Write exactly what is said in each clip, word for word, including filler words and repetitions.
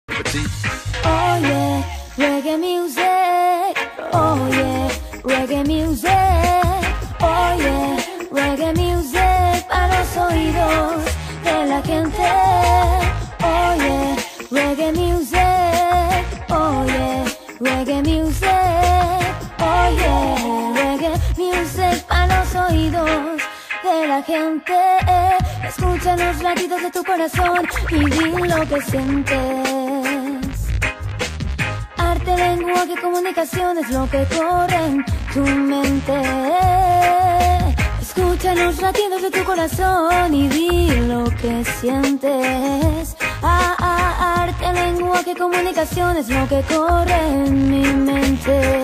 Oh yeah, reggae music. Oh yeah, reggae music. Oh yeah, reggae music para los oídos de la gente. Oh yeah, reggae music. Oh yeah, reggae music. Oh yeah, reggae music para los oídos de la gente. Escucha los latidos de tu corazón y di lo que sientes. Arte, lenguaje, comunicación es lo que corre en tu mente. Escucha los latidos de tu corazón y di lo que sientes. Ah, ah, arte, lenguaje, comunicación es lo que corre en mi mente.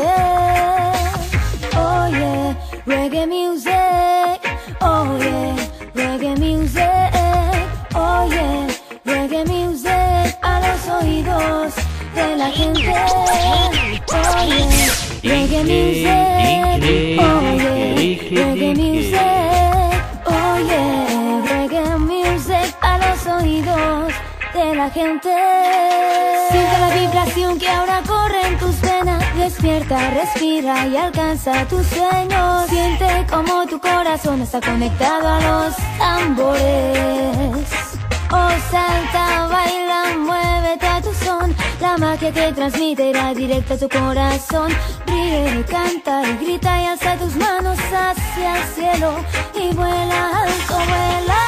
Oh yeah, reggae music. Oh yeah, reggae music. Oh yeah, reggae music a los oídos de la gente. Oh yeah, reggae music. Oh yeah, reggae music. Oh yeah, reggae music a los oídos de la gente. Siente la vibración que ahora corre en tus venas. Despierta, respira y alcanza tus sueños. Siente como tu corazón está conectado a los tambores. Oh, salta, baila, muévete a tu son. La magia que transmite irá directa a tu corazón. Ríe, canta y grita y alza tus manos hacia el cielo y vuela alto, vuela.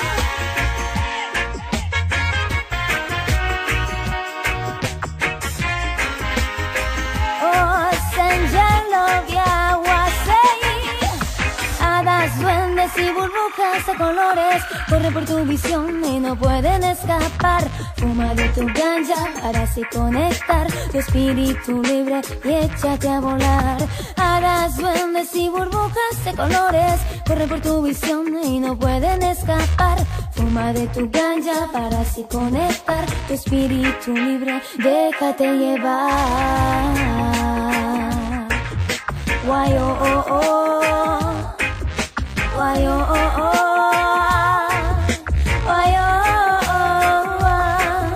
Duendes y burbujas de colores corren por tu visión y no pueden escapar. Fuma de tu ganja para así conectar tu espíritu libre y échate a volar. Hadas, duendes y burbujas de colores corren por tu visión y no pueden escapar. Fuma de tu ganja para así conectar tu espíritu libre, déjate llevar. Guay, oh, oh, oh. Why oh oh oh, why oh oh oh,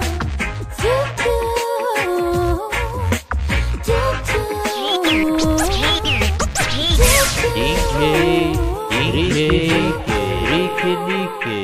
D J, D J, Ricky, Ricky.